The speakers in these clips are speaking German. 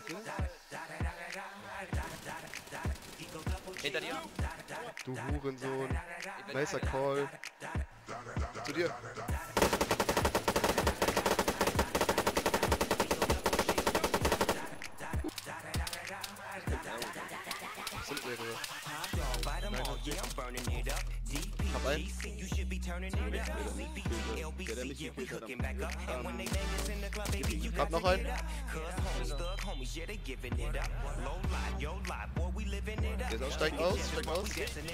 Hinter dir? Du Hurensohn. Nicer Call. Zu dir. Sind mehrere. Hab einen. Hab noch einen. Steigt aus, steigt aus.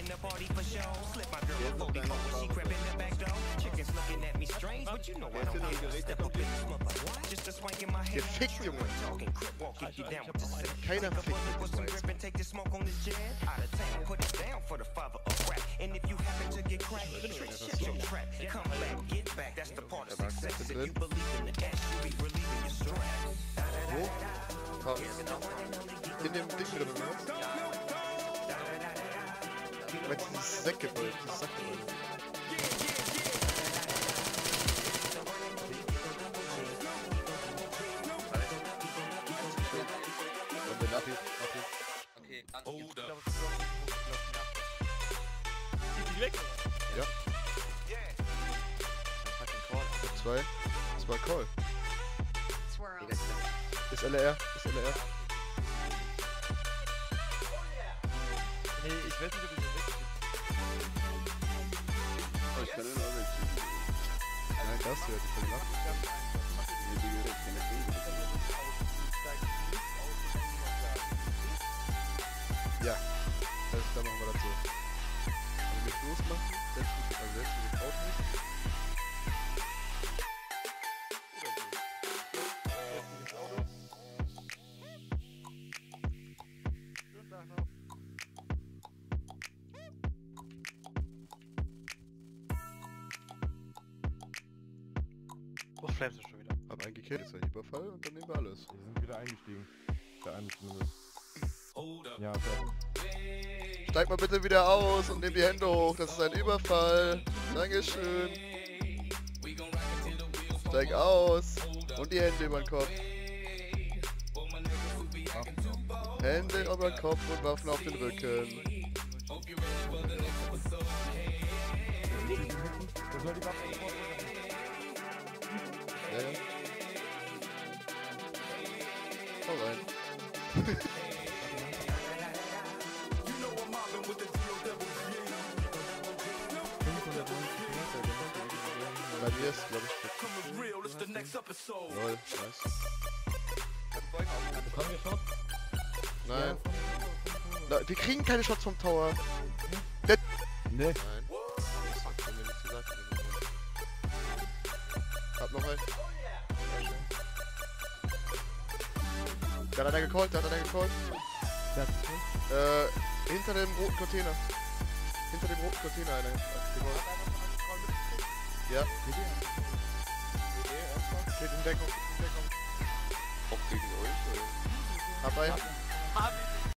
Gefickt, Junge. Keiner fickt mit dem Wo? In dem Ding drin, ne? Aber dieses Säckgebäude, dieses Sackgebäude. Und den Napi. Okay, danke. Sind die weg? Ja. Zwei Call. Ist LR, ist LR. Nee, ich weiß nicht, ob ich den wegkriege. Oh, ich kann den auch wegziehen. Nein, das hier, die kann machen. Nee, die gehört keine Klinge. Ja, alles klar, machen wir das so. Wenn wir nicht losmachen, setzt du das Auto nicht. Wo schläfst du schon wieder? Hab einen gekillt, ist ein Überfall und dann nehmen wir alles. Wir sind wieder eingestiegen. Der eine zumindest. Ja, okay. Steig mal bitte wieder aus und nimm die Hände hoch, das ist ein Überfall. Dankeschön. Steig aus und die Hände über den Kopf. Hände über den Kopf und Waffen auf den Rücken. Wer soll die Waffe sofort Ja. Hau rein. Bei mir ist, glaube ich, lol, nice. Bekommen wir Shot? Nein. Na, wir kriegen keine Shots vom Tower. Nee. Nein. Das hat mir nichts gesagt. Hab noch einen. Der hat einer gecallt, Ja, hinter dem roten Container. Hinter dem roten Container einer. Ja. Geht in Deckung. Auch gegen euch, oder? Hab einen.